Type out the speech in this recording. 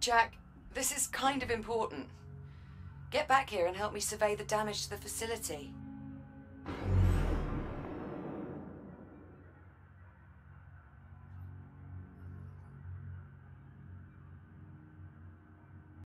Jack, this is kind of important. Get back here and help me survey the damage to the facility.